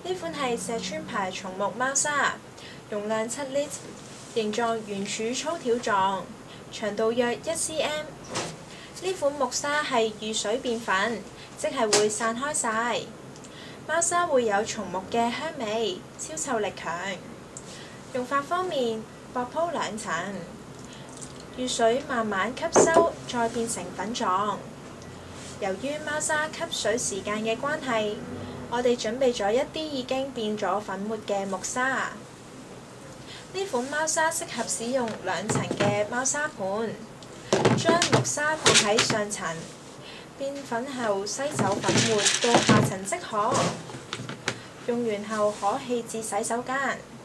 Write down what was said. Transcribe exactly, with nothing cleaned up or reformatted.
呢款係石川牌松木貓砂，容量七 lit， 形狀圓柱粗條狀，長度約一 cm。呢款木砂係遇水變粉，即係會散開晒。貓砂會有松木嘅香味，消臭力強。用法方面，薄鋪兩層，遇水慢慢吸收，再變成粉狀。由於貓砂吸水時間嘅關係，我哋準備咗一啲已經變咗粉末嘅木砂。呢款貓砂適合使用兩層嘅貓砂盤，將木砂放喺上層，變粉後篩走粉末到下層即可。用完後可棄置洗手間。